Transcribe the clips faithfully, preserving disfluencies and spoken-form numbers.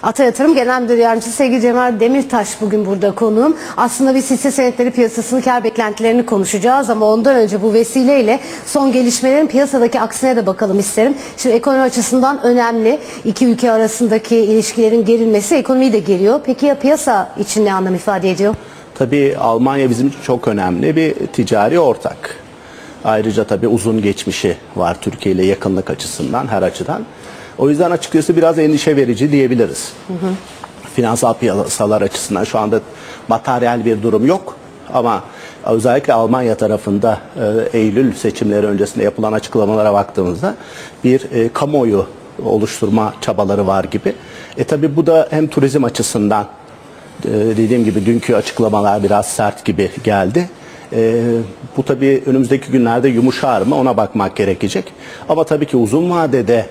Ata Yatırım Genel Müdür Yardımcısı sevgili Cemal Demirtaş bugün burada konuğum. Aslında biz hisse senetleri piyasasını, kar beklentilerini konuşacağız ama ondan önce bu vesileyle son gelişmelerin piyasadaki aksine de bakalım isterim. Şimdi ekonomi açısından önemli. İki ülke arasındaki ilişkilerin gerilmesi ekonomiyi de geriyor. Peki ya piyasa için ne anlam ifade ediyor? Tabii Almanya bizim için çok önemli bir ticari ortak. Ayrıca tabii uzun geçmişi var Türkiye ile yakınlık açısından, her açıdan. O yüzden açıkçası biraz endişe verici diyebiliriz. Hı hı. Finansal piyasalar açısından şu anda materyal bir durum yok. Ama özellikle Almanya tarafında e, Eylül seçimleri öncesinde yapılan açıklamalara baktığımızda bir e, kamuoyu oluşturma çabaları var gibi. E tabii bu da hem turizm açısından e, dediğim gibi dünkü açıklamalar biraz sert gibi geldi. E, bu tabii önümüzdeki günlerde yumuşar mı ona bakmak gerekecek. Ama tabii ki uzun vadede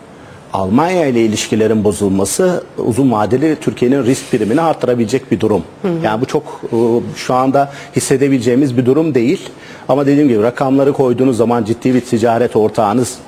Almanya ile ilişkilerin bozulması uzun vadeli Türkiye'nin risk primini arttırabilecek bir durum. Hı hı. Yani bu çok şu anda hissedebileceğimiz bir durum değil. Ama dediğim gibi rakamları koyduğunuz zaman ciddi bir ticaret ortağınız,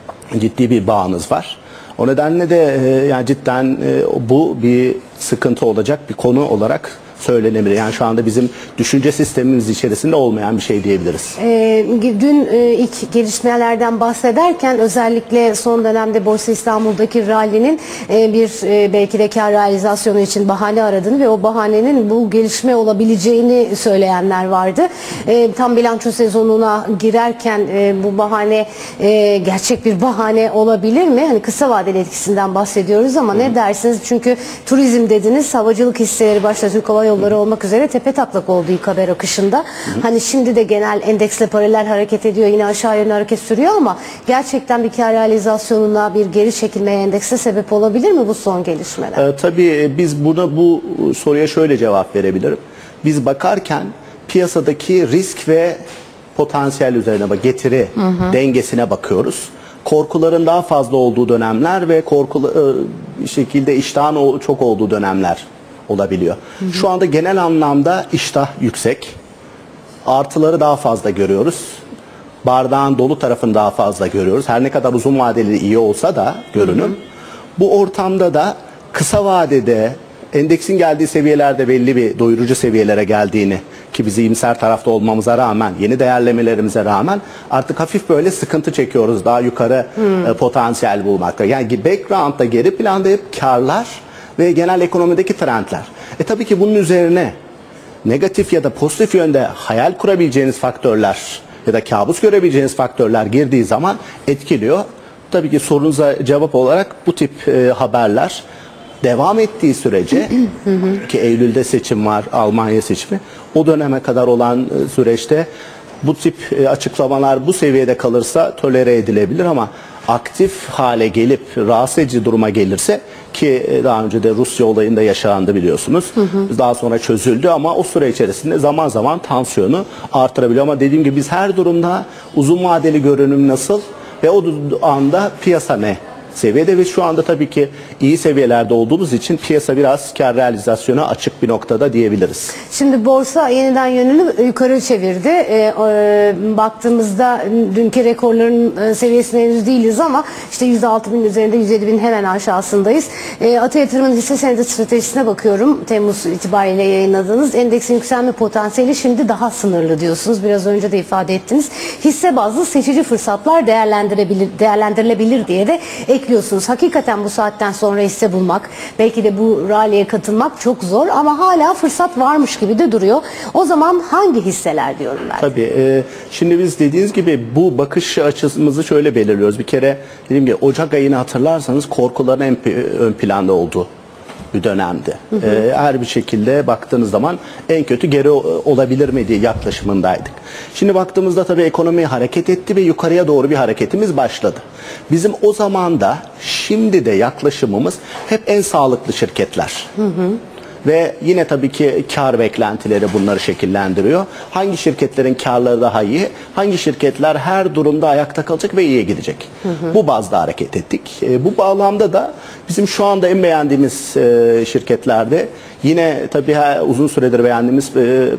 ciddi bir bağınız var. O nedenle de yani cidden bu bir sıkıntı olacak bir konu olarak söylenebilir. Yani şu anda bizim düşünce sistemimiz içerisinde olmayan bir şey diyebiliriz. E, dün e, ilk gelişmelerden bahsederken özellikle son dönemde Borsa İstanbul'daki rallinin e, bir e, belki de kar realizasyonu için bahane aradığını ve o bahanenin bu gelişme olabileceğini söyleyenler vardı. E, tam bilanço sezonuna girerken e, bu bahane e, gerçek bir bahane olabilir mi? Hani kısa vadeli etkisinden bahsediyoruz ama Hı. ne dersiniz? Çünkü turizm dediniz, havacılık hisseleri başta Türk Hava Yolları olmak üzere tepe taklak oldu ilk haber akışında. Hı hı. Hani şimdi de genel endeksle paralel hareket ediyor. Yine aşağı yönlü hareket sürüyor ama gerçekten bir kar realizasyonuna, bir geri çekilmeye endekse sebep olabilir mi bu son gelişmeler? Ee, tabii biz buna bu soruya şöyle cevap verebilirim. Biz bakarken piyasadaki risk ve potansiyel üzerine bak, getiri hı hı. dengesine bakıyoruz. Korkuların daha fazla olduğu dönemler ve korkulu şekilde iştahın çok olduğu dönemler olabiliyor. Hı hı. Şu anda genel anlamda iştah yüksek. Artıları daha fazla görüyoruz. Bardağın dolu tarafını daha fazla görüyoruz. Her ne kadar uzun vadeli iyi olsa da görünüm. Hı hı. Bu ortamda da kısa vadede endeksin geldiği seviyelerde belli bir doyurucu seviyelere geldiğini ki bizi iyimser tarafta olmamıza rağmen, yeni değerlemelerimize rağmen artık hafif böyle sıkıntı çekiyoruz. Daha yukarı hmm. e, potansiyel bulmakta. Yani background'da, geri planda hep karlar ve genel ekonomideki trendler. E tabii ki bunun üzerine negatif ya da pozitif yönde hayal kurabileceğiniz faktörler ya da kabus görebileceğiniz faktörler girdiği zaman etkiliyor. Tabii ki sorunuza cevap olarak bu tip e, haberler devam ettiği sürece ki Eylül'de seçim var, Almanya seçimi, o döneme kadar olan e, süreçte bu tip e, açıklamalar bu seviyede kalırsa tolere edilebilir ama aktif hale gelip rahatsız edici duruma gelirse ki daha önce de Rusya olayında yaşandı biliyorsunuz. Hı hı. Daha sonra çözüldü ama o süre içerisinde zaman zaman tansiyonu artırabiliyor. Ama dediğim gibi biz her durumda uzun vadeli görünüm nasıl ve o anda piyasa ne seviyede ve şu anda tabii ki iyi seviyelerde olduğumuz için piyasa biraz kar realizasyona açık bir noktada diyebiliriz. Şimdi borsa yeniden yönünü yukarı çevirdi. E, e, baktığımızda dünkü rekorların e, seviyesine henüz değiliz ama işte yüz altı bin üzerinde, yüz yedi bin hemen aşağısındayız. E, Ata Yatırım'ın hisse senedi stratejisine bakıyorum. Temmuz itibariyle yayınladığınız endeksin yükselme potansiyeli şimdi daha sınırlı diyorsunuz. Biraz önce de ifade ettiniz. Hisse bazlı seçici fırsatlar değerlendirebilir, değerlendirilebilir diye de ekliyorsunuz. Hakikaten bu saatten sonra hisse bulmak, belki de bu rally'e katılmak çok zor ama hala fırsat varmış gibi de duruyor. O zaman hangi hisseler diyorum ben? Tabii. E, şimdi biz dediğiniz gibi bu bakış açımızı şöyle belirliyoruz. Bir kere dediğim gibi Ocak ayını hatırlarsanız korkuların en ön planda olduğu bir dönemdi. Hı hı. Ee, her bir şekilde baktığınız zaman en kötü geri olabilir mi diye yaklaşımındaydık. Şimdi baktığımızda tabii ekonomi hareket etti ve yukarıya doğru bir hareketimiz başladı. Bizim o zaman da şimdi de yaklaşımımız hep en sağlıklı şirketler. Hı hı. Ve yine tabii ki kar beklentileri bunları şekillendiriyor. Hangi şirketlerin karları daha iyi, hangi şirketler her durumda ayakta kalacak ve iyiye gidecek. Hı hı. Bu bazda hareket ettik. E, bu bağlamda da bizim şu anda en beğendiğimiz e, şirketlerde yine tabii ha, uzun süredir beğendiğimiz e,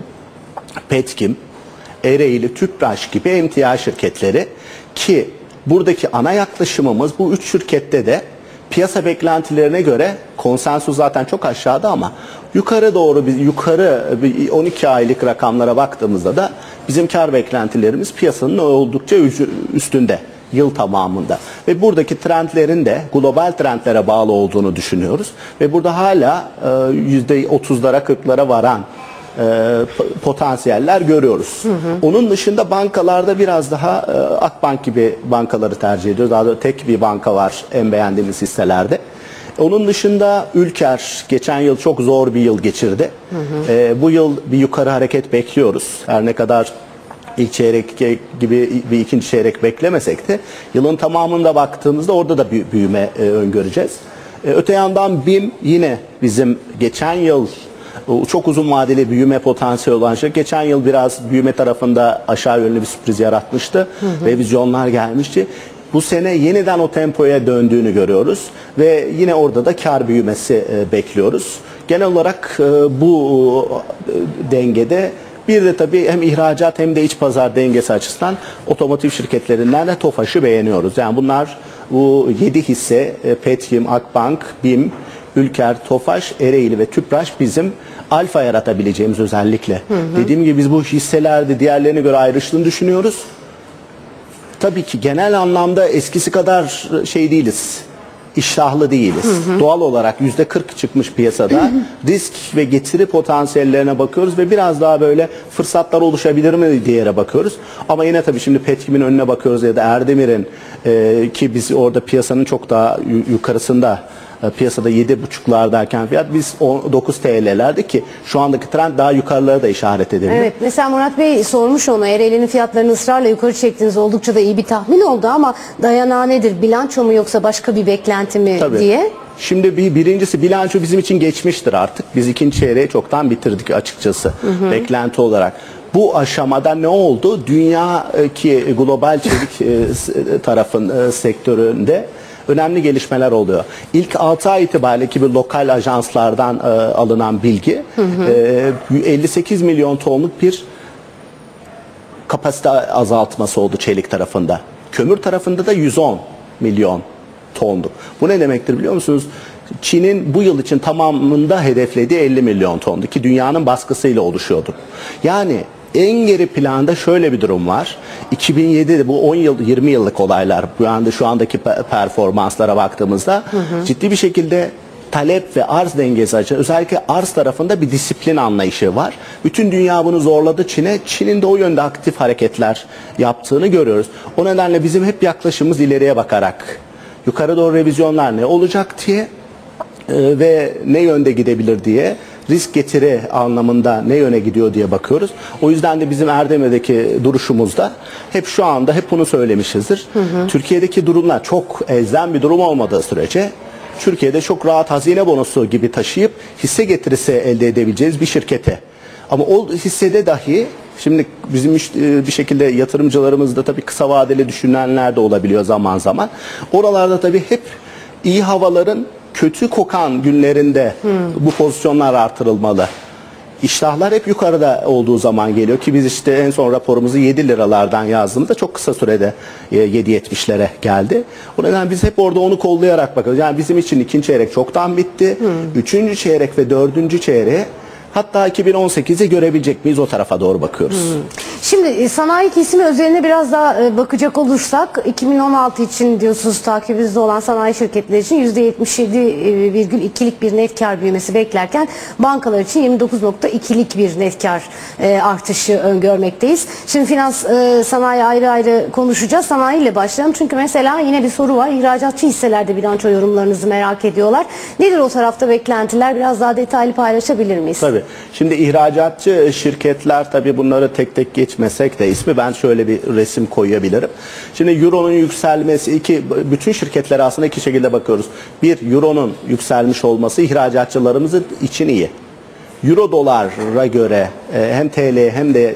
Petkim, Ereğli, Tüpraş gibi emtia şirketleri ki buradaki ana yaklaşımımız bu üç şirkette de piyasa beklentilerine göre konsensus zaten çok aşağıda ama yukarı doğru bir yukarı bir on iki aylık rakamlara baktığımızda da bizim kar beklentilerimiz piyasanın oldukça üstünde yıl tamamında. Ve buradaki trendlerin de global trendlere bağlı olduğunu düşünüyoruz. Ve burada hala e, yüzde otuzlara kırklara varan e, potansiyeller görüyoruz. Hı hı. Onun dışında bankalarda biraz daha e, Akbank gibi bankaları tercih ediyoruz. Daha da tek bir banka var en beğendiğimiz hisselerde. Onun dışında Ülker geçen yıl çok zor bir yıl geçirdi. Hı hı. E, bu yıl bir yukarı hareket bekliyoruz. Her ne kadar İlk çeyrek gibi bir ikinci çeyrek beklemesek de yılın tamamında baktığımızda orada da bir büyüme e, öngöreceğiz. E, öte yandan BİM yine bizim geçen yıl çok uzun vadeli büyüme potansiyeli olan şey. Geçen yıl biraz büyüme tarafında aşağı yönlü bir sürpriz yaratmıştı. Hı hı. Revizyonlar gelmişti. Bu sene yeniden o tempoya döndüğünü görüyoruz ve yine orada da kar büyümesi e, bekliyoruz. Genel olarak e, bu e, dengede bir de tabii hem ihracat hem de iç pazar dengesi açısından otomotiv şirketlerinden de TOFAŞ'ı beğeniyoruz. Yani bunlar bu yedi hisse Petkim, Akbank, BİM, Ülker, TOFAŞ, Ereğli ve Tüpraş bizim alfa yaratabileceğimiz özellikle. Hı hı. Dediğim gibi biz bu hisselerde diğerlerine göre ayrıştığını düşünüyoruz. Tabii ki genel anlamda eskisi kadar şey değiliz. İştahlı değiliz. Hı hı. Doğal olarak yüzde kırk çıkmış piyasada hı hı. risk ve getiri potansiyellerine bakıyoruz ve biraz daha böyle fırsatlar oluşabilir mi diyere bakıyoruz. Ama yine tabii şimdi Petkim'in önüne bakıyoruz ya da Erdemir'in e, ki biz orada piyasanın çok daha yukarısında e, piyasada yedi buçuklardayken fiyat biz dokuz T L'lerdi ki şu andaki trend daha yukarılara da işaret edebilir. Evet, mesela Murat Bey sormuş ona, Ereğli'nin fiyatlarını ısrarla yukarı çektiğiniz oldukça da iyi bir tahmin oldu ama dayanağı nedir? Bilanço mu yoksa başka bir beklenti mi Tabii. diye? Şimdi bir birincisi bilanço bizim için geçmiştir artık. Biz ikinci çeyreği çoktan bitirdik açıkçası hı hı. beklenti olarak. Bu aşamada ne oldu? Dünya ki global çelik tarafın sektöründe önemli gelişmeler oluyor. İlk altı ay itibariyle ki bir lokal ajanslardan e, alınan bilgi hı hı. E, elli sekiz milyon tonluk bir kapasite azaltması oldu çelik tarafında. Kömür tarafında da yüz on milyon tondu. Bu ne demektir biliyor musunuz? Çin'in bu yıl için tamamında hedeflediği elli milyon tondu ki dünyanın baskısıyla oluşuyordu. Yani en geri planda şöyle bir durum var. iki bin yedide bu on yıl yirmi yıllık olaylar bu anda şu andaki performanslara baktığımızda hı hı. ciddi bir şekilde talep ve arz dengesi açısından özellikle arz tarafında bir disiplin anlayışı var. Bütün dünya bunu zorladı Çin'e. Çin'in de o yönde aktif hareketler yaptığını görüyoruz. O nedenle bizim hep yaklaşımımız ileriye bakarak yukarı doğru revizyonlar ne olacak diye e, ve ne yönde gidebilir diye risk getiri anlamında ne yöne gidiyor diye bakıyoruz. O yüzden de bizim Erdemir'deki duruşumuzda hep şu anda hep bunu söylemişizdir. Hı hı. Türkiye'deki durumlar çok elzem bir durum olmadığı sürece Türkiye'de çok rahat hazine bonosu gibi taşıyıp hisse getirisi elde edebileceğiz bir şirkete. Ama o hissede dahi şimdi bizim bir şekilde yatırımcılarımız da tabii kısa vadeli düşünenler de olabiliyor zaman zaman. Oralarda tabii hep iyi havaların kötü kokan günlerinde hmm. bu pozisyonlar artırılmalı. İştahlar hep yukarıda olduğu zaman geliyor ki biz işte en son raporumuzu yedi liralardan yazdığımızda çok kısa sürede yedi yetmişlere geldi. O nedenle biz hep orada onu kollayarak bakıyoruz. Yani bizim için ikinci çeyrek çoktan bitti. Hmm. Üçüncü çeyrek ve dördüncü çeyreğe hatta iki bin on sekizi görebilecek miyiz o tarafa doğru bakıyoruz. Hmm. Şimdi sanayi kesimi özeline biraz daha bakacak olursak iki bin on altı için diyorsunuz takibinizde olan sanayi şirketleri için yüzde yetmiş yedi virgül ikilik bir net kar büyümesi beklerken bankalar için yirmi dokuz nokta ikilik bir net kar artışı öngörmekteyiz. Şimdi finans sanayi ayrı ayrı konuşacağız. Sanayi ile başlayalım. Çünkü mesela yine bir soru var. İhracatçı hisselerde bilanço yorumlarınızı merak ediyorlar. Nedir o tarafta beklentiler? Biraz daha detaylı paylaşabilir miyiz? Tabii. Şimdi ihracatçı şirketler tabii bunları tek tek geçmesek de ismi ben şöyle bir resim koyabilirim. Şimdi Euro'nun yükselmesi iki bütün şirketlere aslında iki şekilde bakıyoruz. Bir, Euro'nun yükselmiş olması ihracatçılarımızın için iyi. Euro dolara göre hem T L hem de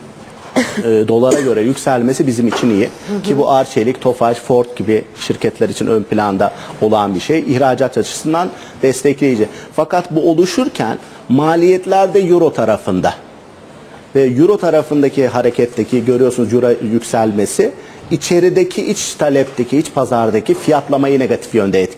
e, dolara göre yükselmesi bizim için iyi. Hı hı. Ki bu Arçelik, Tofaş, Ford gibi şirketler için ön planda olan bir şey. İhracat açısından destekleyici. Fakat bu oluşurken maliyetler de Euro tarafında. Ve Euro tarafındaki hareketteki görüyorsunuz Euro yükselmesi içerideki iç talepteki, iç pazardaki fiyatlamayı negatif yönde etkiliyor.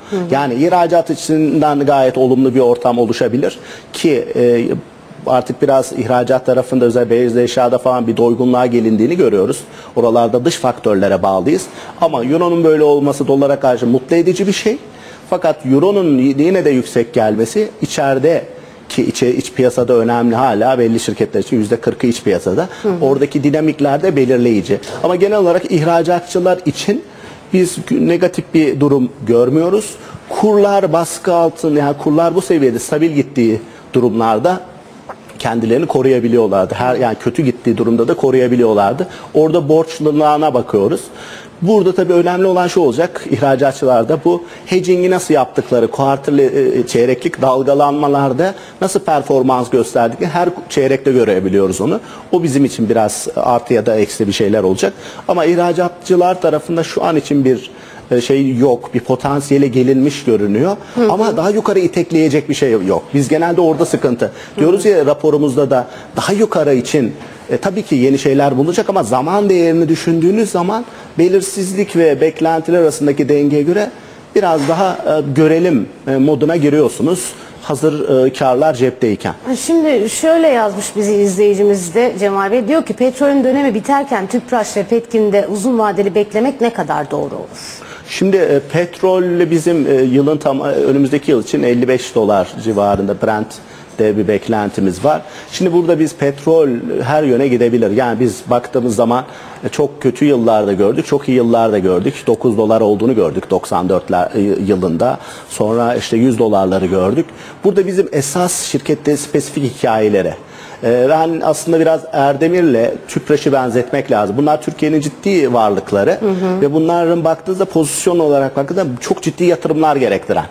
Hı hı. Yani ihracat açısından gayet olumlu bir ortam oluşabilir ki e, artık biraz ihracat tarafında özel beyaz eşyada falan bir doygunluğa gelindiğini görüyoruz. Oralarda dış faktörlere bağlıyız. Ama Euro'nun böyle olması dolara karşı mutlu edici bir şey. Fakat Euro'nun yine de yüksek gelmesi içeride ki iç, iç piyasada önemli, hala belli şirketler için yüzde kırkı iç piyasada. Hı hı. Oradaki dinamikler de belirleyici. Ama genel olarak ihracatçılar için biz negatif bir durum görmüyoruz. Kurlar baskı altında, yani kurlar bu seviyede stabil gittiği durumlarda kendilerini koruyabiliyorlardı. Her yani kötü gittiği durumda da koruyabiliyorlardı. Orada borçluluğuna bakıyoruz. Burada tabii önemli olan şu olacak, ihracatçılarda bu hedging'i nasıl yaptıkları, kuartırlı çeyreklik dalgalanmalarda nasıl performans gösterdikleri her çeyrekte görebiliyoruz onu. O bizim için biraz artı ya da eksi bir şeyler olacak. Ama ihracatçılar tarafında şu an için bir şey yok, bir potansiyele gelinmiş görünüyor. Hı hı. Ama daha yukarı itekleyecek bir şey yok. Biz genelde orada sıkıntı. Diyoruz ya raporumuzda da daha yukarı için E, tabii ki yeni şeyler bulacak ama zaman değerini düşündüğünüz zaman belirsizlik ve beklentiler arasındaki dengeye göre biraz daha e, görelim e, moduna giriyorsunuz. Hazır e, karlar cepteyken. Şimdi şöyle yazmış bizi izleyicimiz de Cemal Bey. Diyor ki petrolün dönemi biterken Tüpraş ve Petkin'de uzun vadeli beklemek ne kadar doğru olur? Şimdi e, petrol bizim e, yılın tam önümüzdeki yıl için elli beş dolar civarında Brent de bir beklentimiz var. Şimdi burada biz petrol her yöne gidebilir. Yani biz baktığımız zaman çok kötü yıllarda gördük, çok iyi yıllarda gördük. dokuz dolar olduğunu gördük doksan dörtler yılında. Sonra işte yüz dolarları gördük. Burada bizim esas şirkette spesifik hikayeleri. Ben aslında biraz Erdemir'le Tüpraş'ı benzetmek lazım. Bunlar Türkiye'nin ciddi varlıkları hı hı. ve bunların baktığınızda pozisyon olarak baktığınızda çok ciddi yatırımlar gerektiren.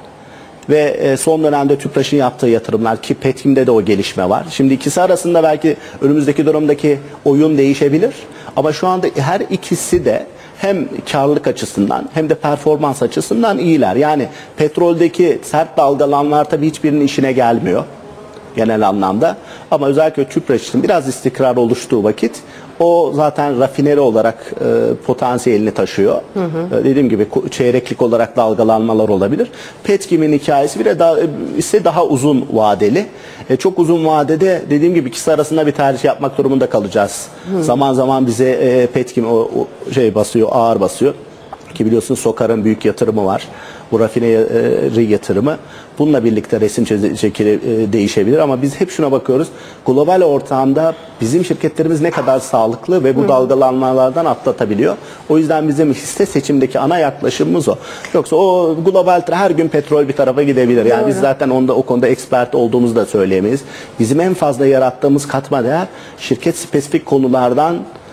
Ve son dönemde Tüpraş'ın yaptığı yatırımlar ki Petkin'de de o gelişme var. Şimdi ikisi arasında belki önümüzdeki dönemdeki oyun değişebilir. Ama şu anda her ikisi de hem karlılık açısından hem de performans açısından iyiler. Yani petroldeki sert dalgalanmalar tabii hiçbirinin işine gelmiyor genel anlamda. Ama özellikle Tüpraş için biraz istikrar oluştuğu vakit o zaten rafineri olarak e, potansiyelini taşıyor. Hı hı. E, dediğim gibi çeyreklik olarak dalgalanmalar olabilir. Petkin'in hikayesi bile daha, ise daha uzun vadeli. E, çok uzun vadede dediğim gibi ikisi arasında bir tercih yapmak durumunda kalacağız. Hı. Zaman zaman bize e, Petkin o, o şey basıyor, ağır basıyor. Ki biliyorsunuz Sokar'ın büyük yatırımı var. Bu rafineri yatırımı. Bununla birlikte resim şekli değişebilir ama biz hep şuna bakıyoruz. Global ortamda bizim şirketlerimiz ne kadar sağlıklı ve bu Hı. dalgalanmalardan atlatabiliyor. O yüzden bizim hisse seçimdeki ana yaklaşımımız o. Yoksa o global her gün petrol bir tarafa gidebilir. Yani Doğru. biz zaten onda o konuda expert olduğumuzu da söyleyemeyiz. Bizim en fazla yarattığımız katma değer şirket spesifik konulardan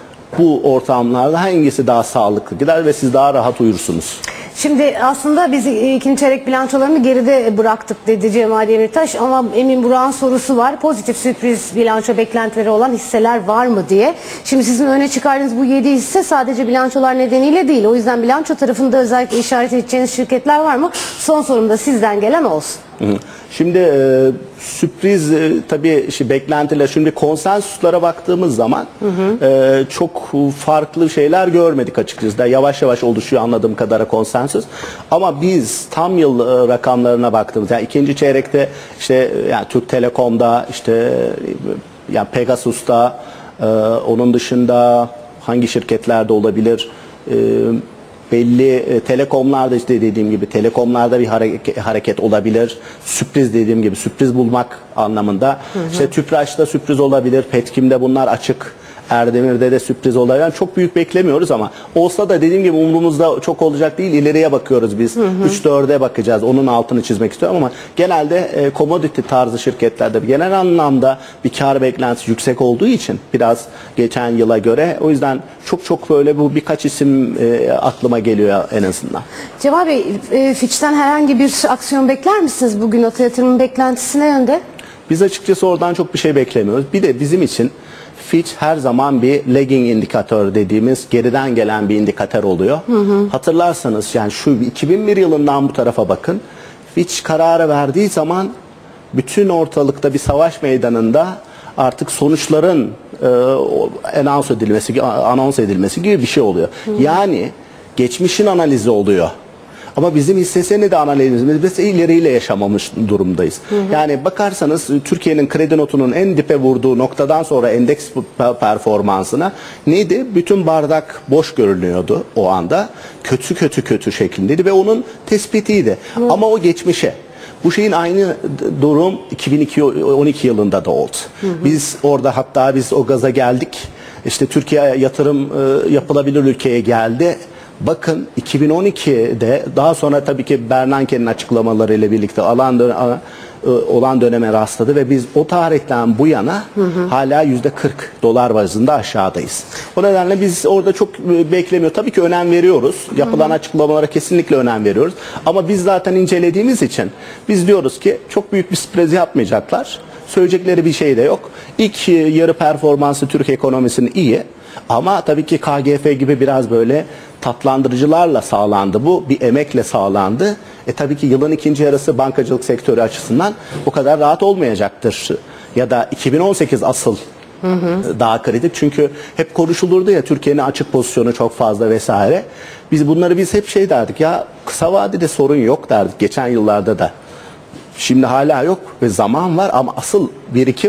bu ortamlarda hangisi daha sağlıklı gider ve siz daha rahat uyursunuz. Şimdi aslında biz ikinci çeyrek bilançolarını geride bıraktık dedi Cemal Demirtaş ama Emin Burak'ın sorusu var. Pozitif sürpriz bilanço beklentileri olan hisseler var mı diye. Şimdi sizin öne çıkardığınız bu yedi hisse sadece bilançolar nedeniyle değil. O yüzden bilanço tarafında özellikle işaret edeceğiniz şirketler var mı? Son sorum da sizden gelen olsun. Şimdi e, sürpriz e, tabii işte beklentiler, şimdi konsensuslara baktığımız zaman hı hı. E, çok farklı şeyler görmedik açıkçası. Da yavaş yavaş oluşuyor anladığım kadarıyla konsensus. Ama biz tam yıl e, rakamlarına baktığımız, yani ikinci çeyrekte işte yani Türk Telekom'da işte yani Pegasus'ta e, onun dışında hangi şirketlerde olabilir? E, belli e, telekomlarda işte dediğim gibi telekomlarda bir hareket, hareket olabilir. Sürpriz dediğim gibi sürpriz bulmak anlamında. Hı hı. İşte Tüpraş'ta sürpriz olabilir. Petkin'de bunlar açık. Erdemir'de de sürpriz olabilir. Yani çok büyük beklemiyoruz ama olsa da dediğim gibi umurumuzda çok olacak değil. İleriye bakıyoruz biz. üç dörde bakacağız. Onun altını çizmek istiyorum ama genelde e, commodity tarzı şirketlerde genel anlamda bir kar beklentisi yüksek olduğu için biraz geçen yıla göre o yüzden çok çok böyle bu birkaç isim e, aklıma geliyor en azından. Cemal Bey, e, Fitch'ten herhangi bir aksiyon bekler misiniz bugün Ata Yatırım'ın beklentisi ne yönde? Biz açıkçası oradan çok bir şey beklemiyoruz. Bir de bizim için Fitch her zaman bir lagging indikatör dediğimiz geriden gelen bir indikatör oluyor. Hı hı. Hatırlarsanız yani şu iki bin bir yılından bu tarafa bakın. Fitch kararı verdiği zaman bütün ortalıkta bir savaş meydanında artık sonuçların e, anons edilmesi, anons edilmesi gibi bir şey oluyor. Hı hı. Yani geçmişin analizi oluyor. Ama bizim hisse senedi analizimiz biz ileriyle yaşamamış durumdayız. Hı hı. Yani bakarsanız Türkiye'nin kredi notunun en dipe vurduğu noktadan sonra endeks performansına neydi? Bütün bardak boş görünüyordu o anda. Kötü kötü kötü şeklindeydi ve onun tespitiydi. Hı. Ama o geçmişe. Bu şeyin aynı durum iki bin on iki yılında da oldu. Hı hı. Biz orada hatta biz o gaza geldik. İşte Türkiye yatırım e, yapılabilir ülkeye geldi. Bakın iki bin on iki'de daha sonra tabii ki Bernanke'nin açıklamalarıyla birlikte alan dön olan döneme rastladı ve biz o tarihten bu yana hı hı. hala yüzde kırk dolar bazında aşağıdayız. O nedenle biz orada çok beklemiyor. Tabii ki önem veriyoruz. Yapılan hı hı. açıklamalara kesinlikle önem veriyoruz. Ama biz zaten incelediğimiz için biz diyoruz ki çok büyük bir sürpriz yapmayacaklar. Söyleyecekleri bir şey de yok. İlk yarı performansı Türk ekonomisinin iyi. Ama tabii ki K G F gibi biraz böyle tatlandırıcılarla sağlandı bu. Bir emekle sağlandı. E tabii ki yılın ikinci yarısı bankacılık sektörü açısından o kadar rahat olmayacaktır. Ya da iki bin on sekiz asıl hı hı. daha kritik. Çünkü hep konuşulurdu ya Türkiye'nin açık pozisyonu çok fazla vesaire. Biz bunları biz hep şey derdik ya kısa vadede sorun yok derdik geçen yıllarda da. Şimdi hala yok ve zaman var ama asıl birikim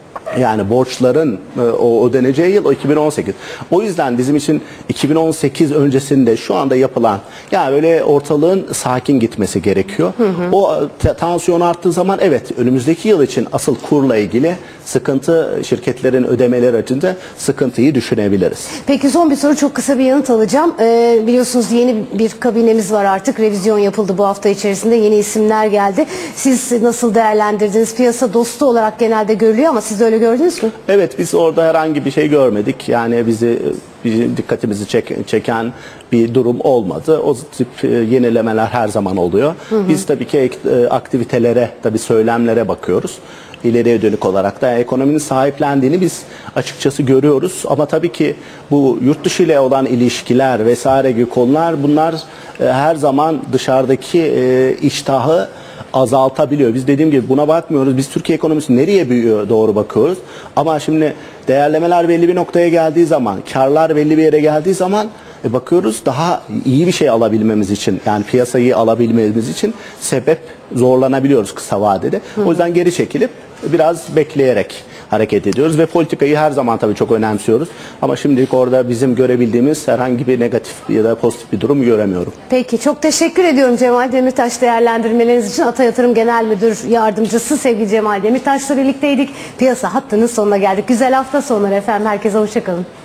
yani borçların o ödeneceği yıl o iki bin on sekiz. O yüzden bizim için iki bin on sekiz öncesinde şu anda yapılan yani böyle ortalığın sakin gitmesi gerekiyor. Hı hı. O tansiyon arttığı zaman evet önümüzdeki yıl için asıl kurla ilgili sıkıntı şirketlerin ödemeleri açısından sıkıntıyı düşünebiliriz. Peki son bir soru çok kısa bir yanıt alacağım. Ee, biliyorsunuz yeni bir kabinemiz var artık. Revizyon yapıldı bu hafta içerisinde. Yeni isimler geldi. Siz nasıl değerlendirdiniz? Piyasa dostu olarak genelde görülüyor ama siz de öyle gördünüz mü? Evet biz orada herhangi bir şey görmedik. Yani bizi bizim dikkatimizi çek, çeken bir durum olmadı. O tip yenilemeler her zaman oluyor. Hı hı. Biz tabii ki aktivitelere, tabii söylemlere bakıyoruz. İleriye dönük olarak da ekonominin sahiplendiğini biz açıkçası görüyoruz. Ama tabii ki bu yurt dışı ile olan ilişkiler vesaire gibi konular bunlar her zaman dışarıdaki iştahı azaltabiliyor. Biz dediğim gibi buna bakmıyoruz. Biz Türkiye ekonomisi nereye büyüyor doğru bakıyoruz. Ama şimdi değerlemeler belli bir noktaya geldiği zaman, karlar belli bir yere geldiği zaman e bakıyoruz daha iyi bir şey alabilmemiz için yani piyasayı alabilmemiz için sebep zorlanabiliyoruz kısa vadede. Hı hı. O yüzden geri çekilip biraz bekleyerek hareket ediyoruz ve politikayı her zaman tabii çok önemsiyoruz. Ama şimdilik orada bizim görebildiğimiz herhangi bir negatif ya da pozitif bir durum göremiyorum. Peki çok teşekkür ediyorum Cemal Demirtaş değerlendirmeleriniz için. Ata Yatırım Genel Müdür Yardımcısı sevgili Cemal Demirtaş'la birlikteydik. Piyasa hattının sonuna geldik. Güzel hafta sonları efendim. Herkese hoşçakalın.